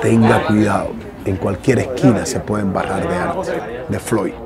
tenga cuidado. En cualquier esquina se pueden barrar de arte, de Floyd.